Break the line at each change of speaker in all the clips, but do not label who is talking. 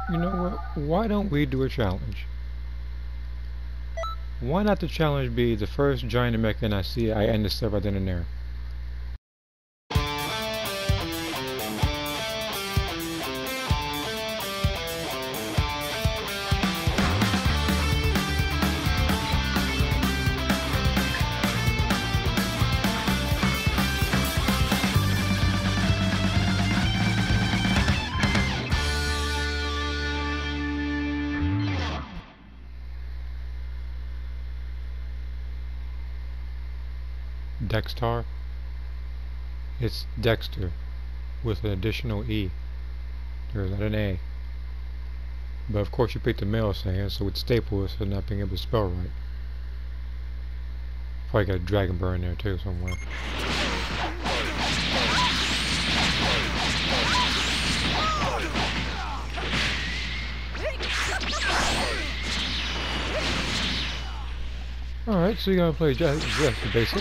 You know what? Why don't we do a challenge? Why not the challenge be the first giant American I see, I end the step right then and there? Dextar? It's Dexter with an additional E. There's not an A. But of course you picked the male saying, so it's staple so not being able to spell right. Probably got a dragon burn there too somewhere. Alright, so you're gonna play just the basic.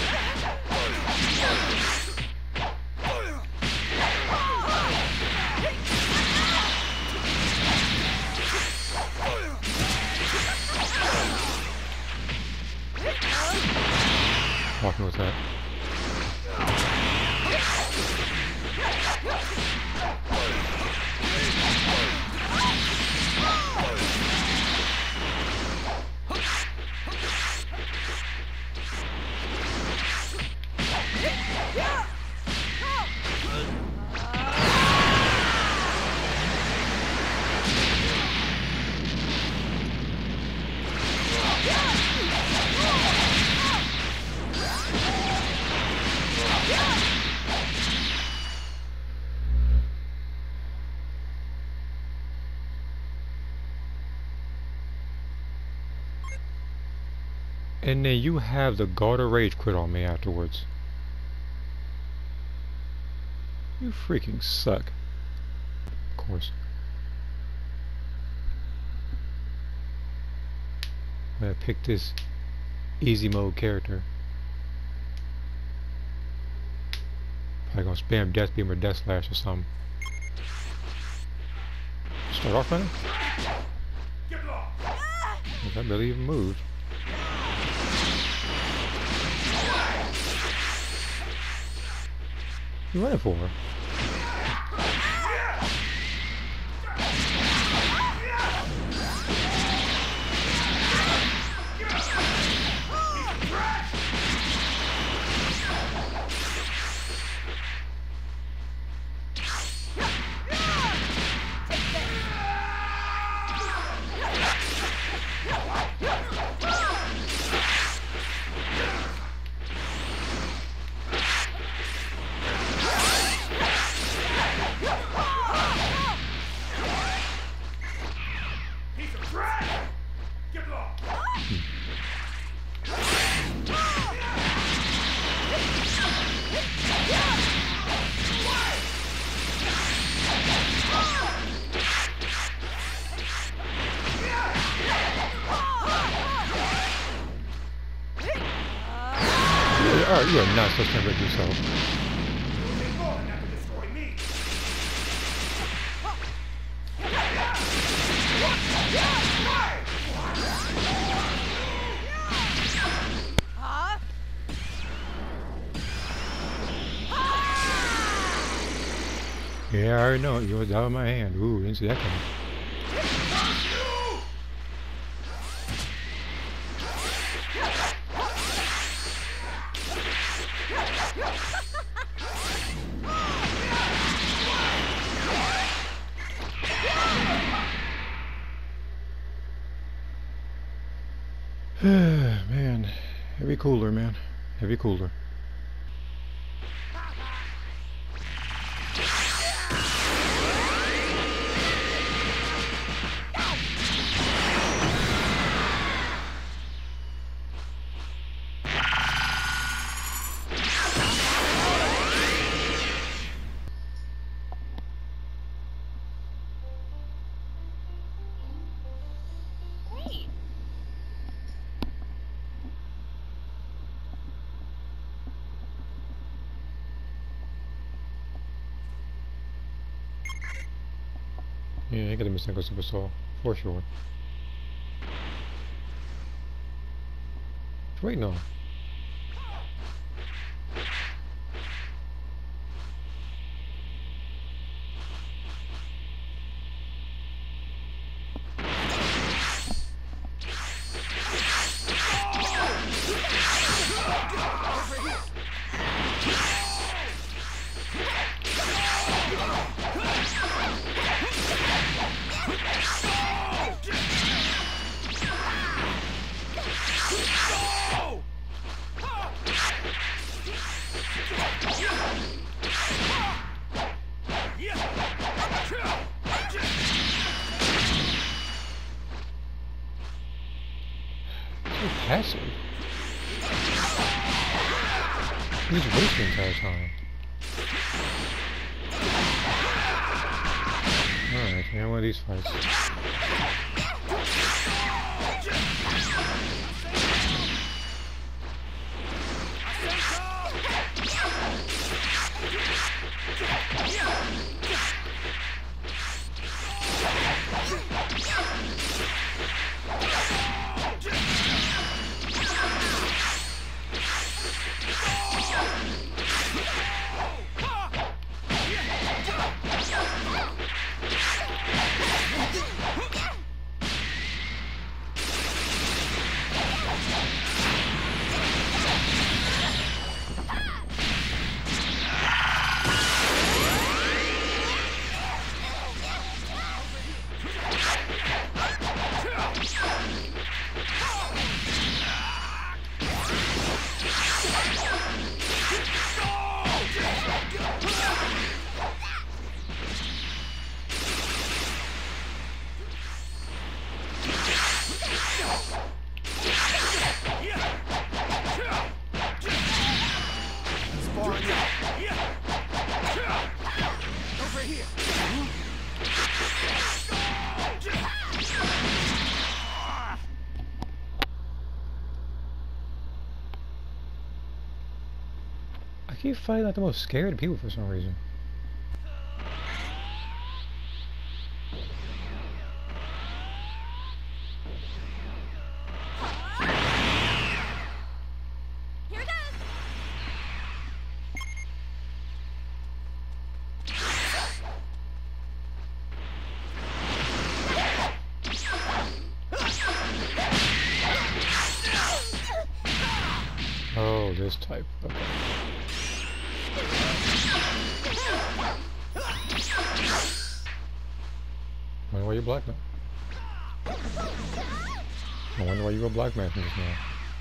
Walking with that. And then you have the Garter Rage quit on me afterwards. You freaking suck. Of course. I'm gonna pick this easy mode character. Probably gonna spam Death Beam or Death Slash or something. Start off running? That barely even moved. You running for her? Alright, you are not supposed to hurt yourself. Yeah, I already know it. You was out of my hand. Ooh, didn't see that coming. Man, heavy cooler, man. Heavy cooler. Yeah, I got the Mistake Super Soul, for sure. What's waiting on? Passive. He's wasting entire time. Alright, you know one of these fights. I keep fighting like the most scared people for some reason.
Here it goes.
Oh, this type. Okay. I wonder why you black man. I wonder why you were black man just now.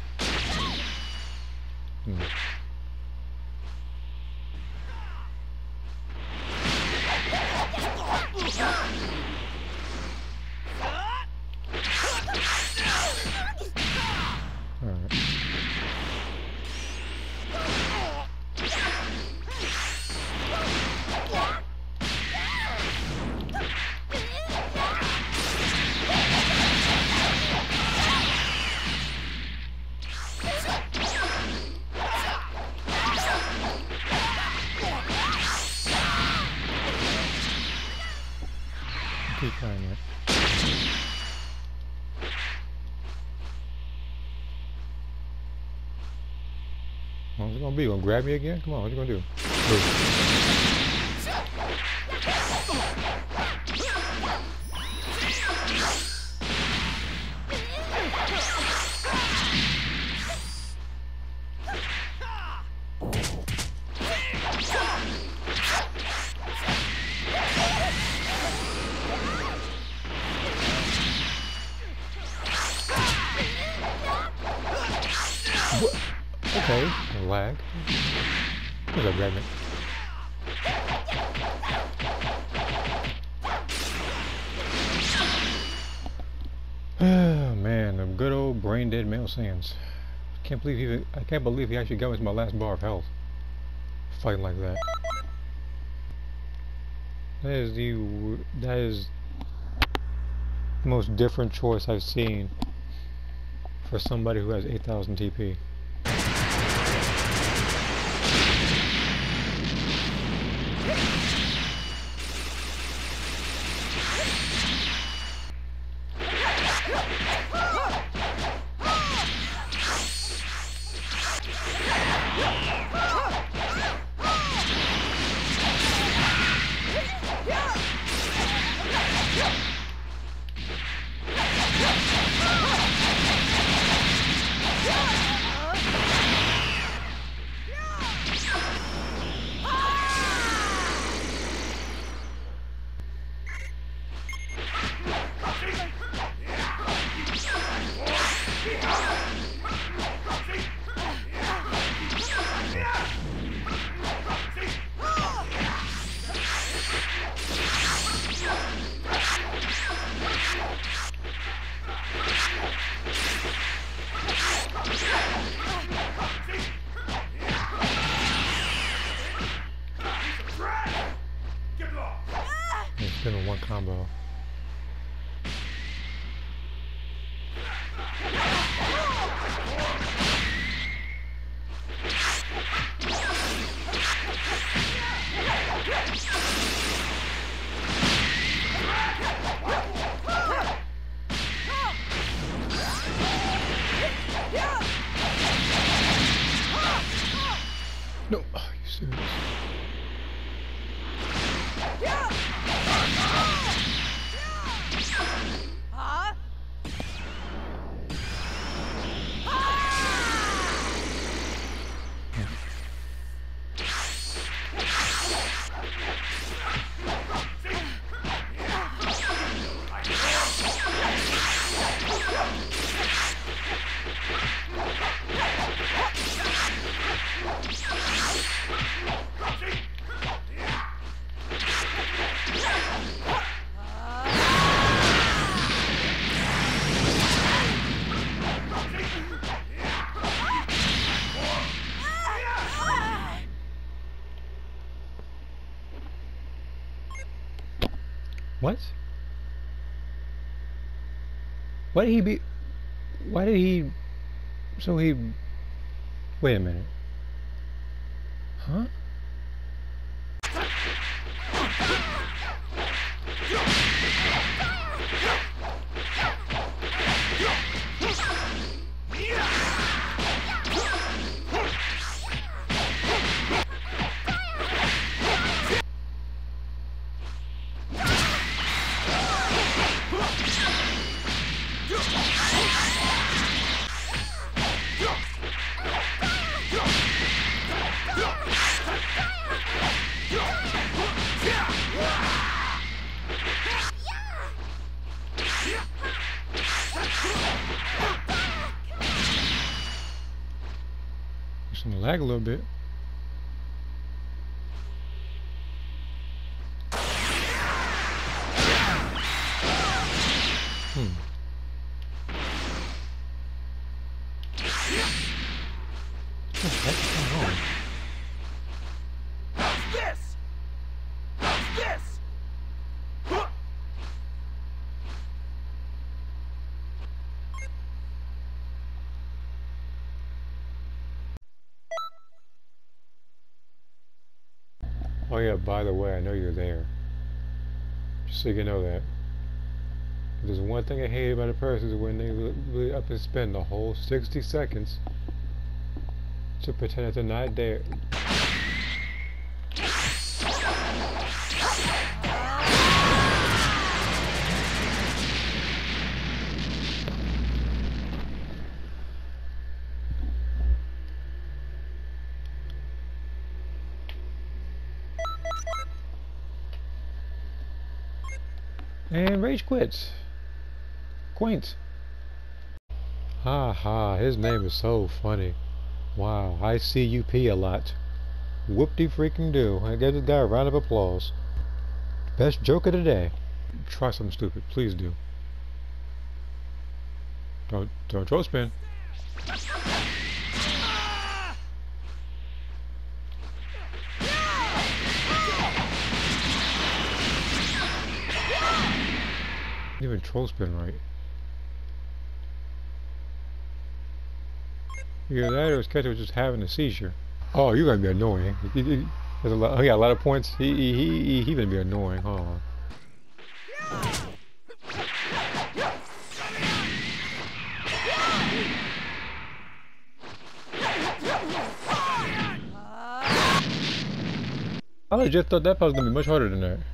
Alright. Keep trying it. What's it gonna be? You gonna grab me again? Come on, what you gonna do? What? Okay, lag. Where's that grab me? Oh man, the good old brain dead male Sans. I can't believe he actually got me to my last bar of health. Fighting like that. That is the most different choice I've seen for somebody who has 8,000 TP. It's been in one combo. No, are you serious? What? Why did he be... Why did he... So he... Wait a minute. Huh? It's gonna lag a little bit. What the heck is going on?
How's this? How's this? Huh.
Oh yeah, by the way, I know you're there. Just so you know that. If there's one thing I hate about a person is when they really up and spend the whole 60 seconds to pretend that they're not there. And rage quits. Quaint. Ha ha, his name is so funny. Wow, I see you pee a lot. Whoop-de freaking do. I give this guy a round of applause. Best joke of the day. Try something stupid, please do. Don't throw spin. Even troll spin right. Either that or his character was just having a seizure. Oh, you're gonna be annoying. He got a lot of points. He gonna be annoying, huh? I legit thought that puzzle was gonna be much harder than that.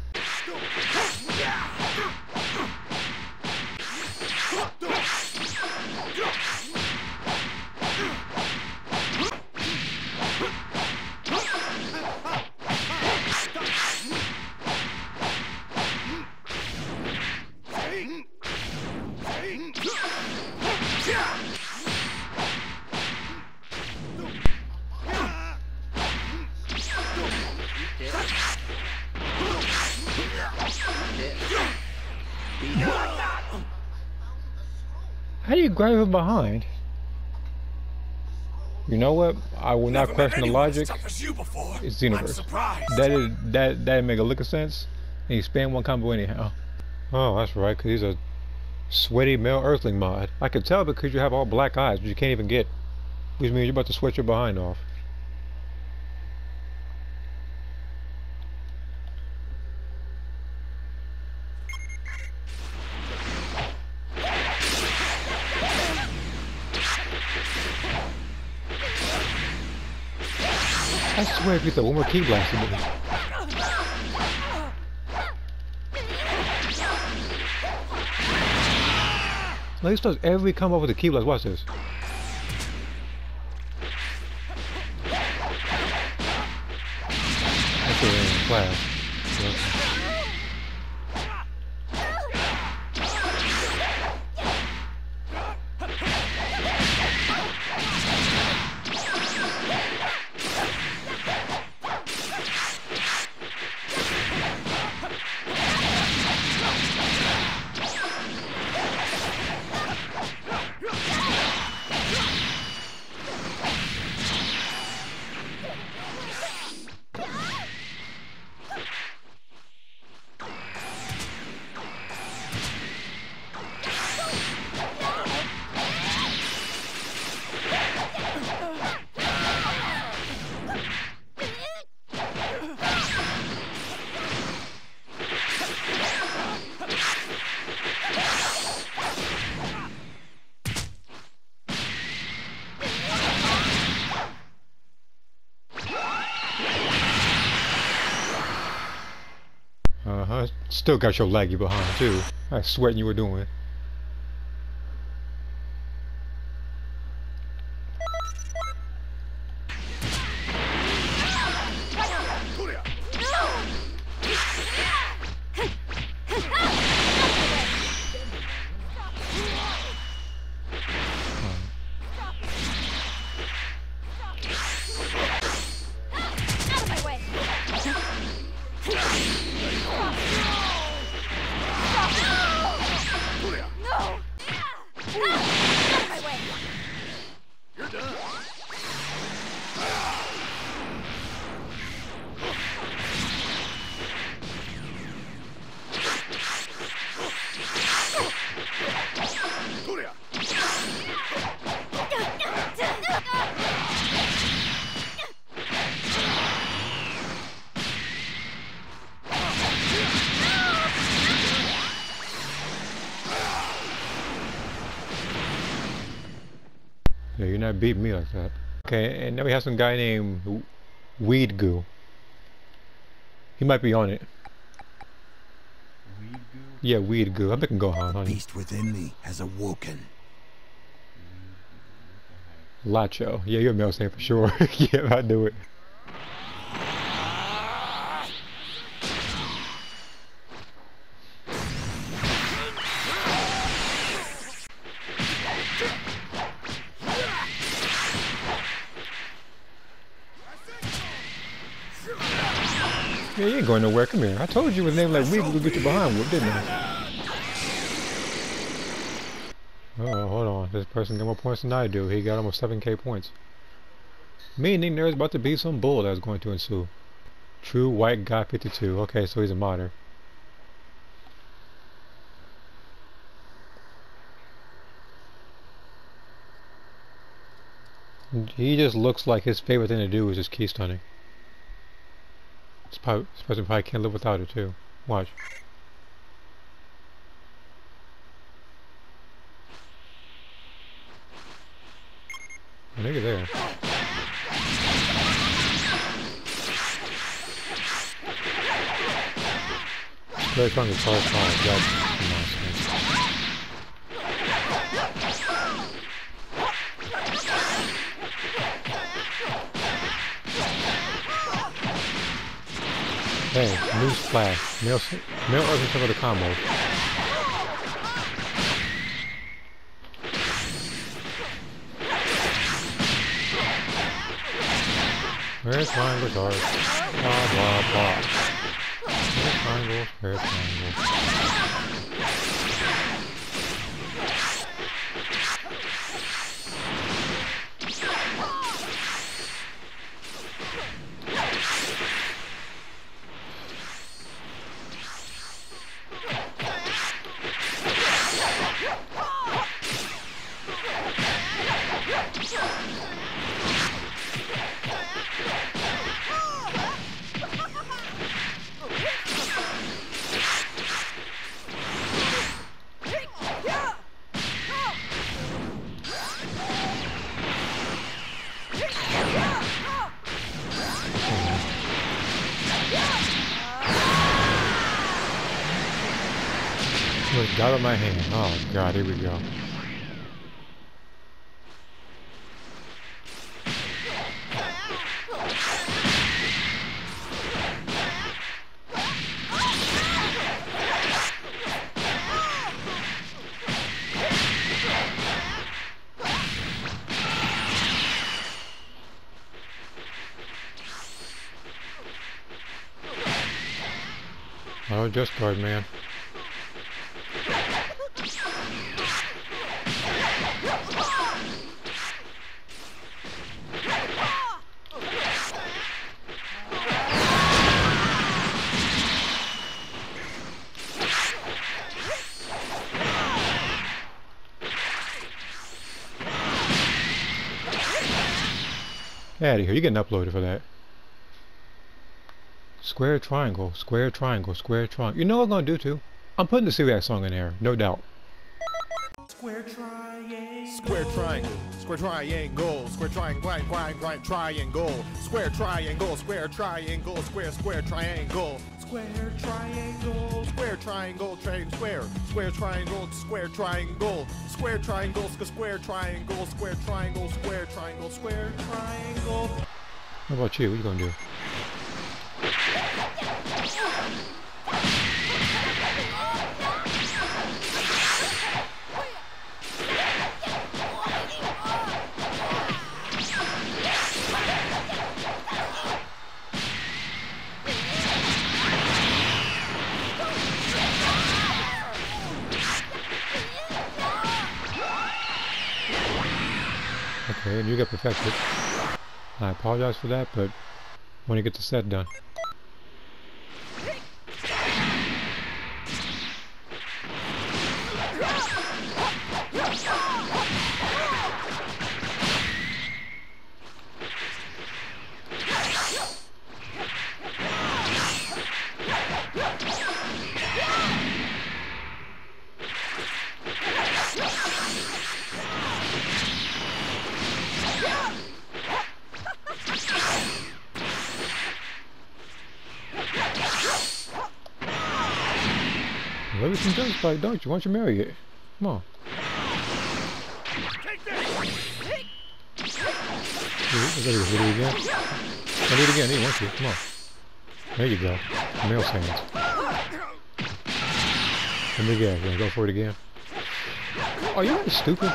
How do you grab him behind? You know what? I will not question the logic. It's the universe. That make a lick of sense. And you spam one combo anyhow. Oh, that's right, because he's a sweaty male earthling mod. I could tell because you have all black eyes, but you can't even get. Which means you're about to sweat your behind off. I swear if you throw one more key blast into me. Now he starts every combo with a key blast. Watch this. That's the in class. Still got your laggy behind too. I was sweating you were doing. Yeah, you're not beating me like that. Okay, and now we have some guy named Weed Goo. He might be on it.
Weed Goo?
Yeah, Weed Goo. I'm making Gohan, honey.
The beast within me has awoken.
Lacho. Yeah, you're a male name for sure. Yeah, I knew it. Yeah, you ain't going nowhere. Come here. I told you his name like Weed Goo get you behind with, didn't I? Oh, hold on. This person got more points than I do. He got almost 7k points. Meaning there's about to be some bull that's going to ensue. True White Guy 52. Okay, so he's a modder. He just looks like his favorite thing to do is just key stunning. This person probably can't live without it too. Watch. Nigga there. Square triangle corresponds. That's nonsense. Hey, newsflash. Male Earth is the combo. Square triangles are blah blah blah. Square triangle, square triangle. Got on my hand. Oh god, here we go. Oh, just guard, man. Get out of here, you're getting uploaded for that. Square triangle, square triangle, square triangle. You know what I'm gonna do too? I'm putting the Syriac song in there, no doubt.
Square triangle.
Square triangle, square triangle, square triangle, grind, triangle, square triangle, square triangle, square triangle, square triangle, square triangle, square triangle, square triangle, square triangle, square triangle, square triangle, square triangle, square triangle.
How about you? What you gonna do? Okay, and you get perfected. I apologize for that, but when you get the set done. Love you some gunfight, don't you? Why don't you marry it? Come on.
Take this.
Do it again. I'll do it again. He wants you. Come on. There you go. Male sands. Let me guess. You wanna go for it again? Oh, you're really stupid.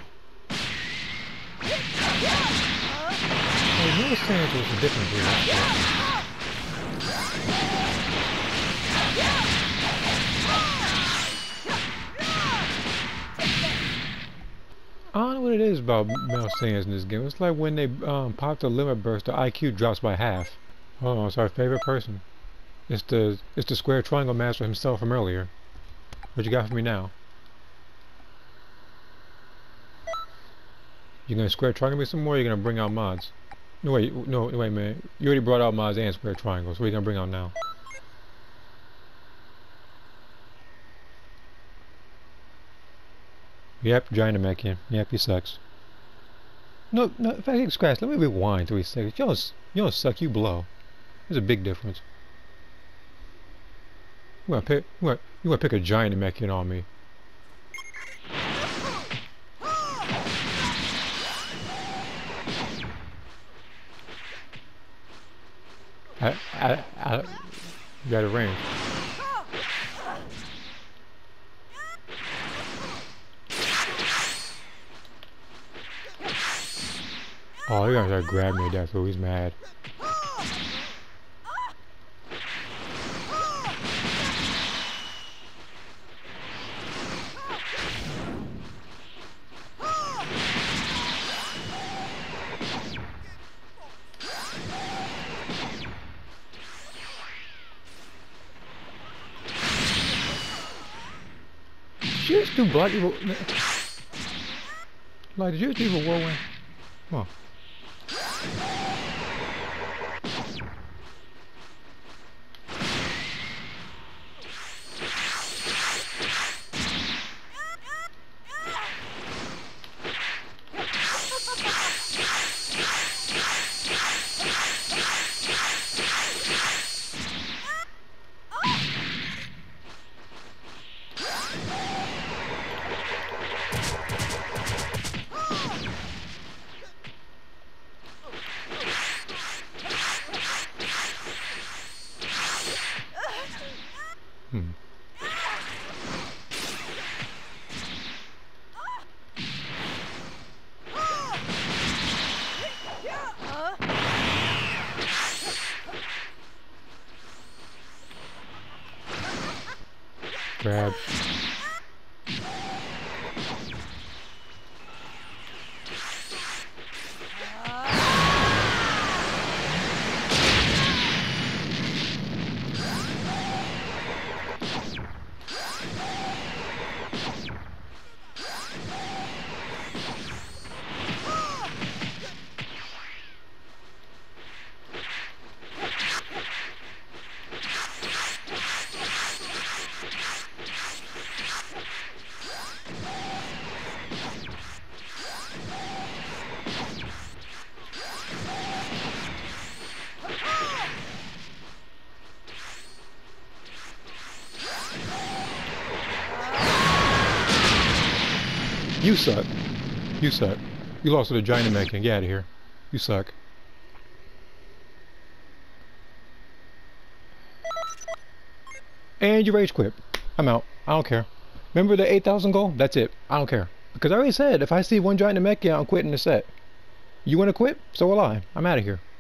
Oh, male sands was a different breed. I don't know what it is about male sands in this game. It's like when they pop the limit burst, the IQ drops by half. Oh, it's our favorite person. It's the square triangle master himself from earlier. What you got for me now? You gonna square triangle me some more? Or you gonna bring out mods? No wait, man. You already brought out mods and square triangles. What are you gonna bring out now? Yep, Dynamac. Yep, he sucks. No, if I get scratched, let me rewind 3 seconds. You don't suck, you blow. There's a big difference. You wanna pick a giant Namekian on me? You got a range. Oh, he gonna grab me. That's so he's mad. Did you just do blood evil? Like, did you just do a whirlwind? Come on. Grab. You suck. You suck. You lost to the giant Namekian. Get out of here. You suck. And you rage quit. I'm out. I don't care. Remember the 8,000 goal? That's it. I don't care. Because I already said, if I see one giant Namekian, I'm quitting the set. You want to quit? So will I. I'm out of here.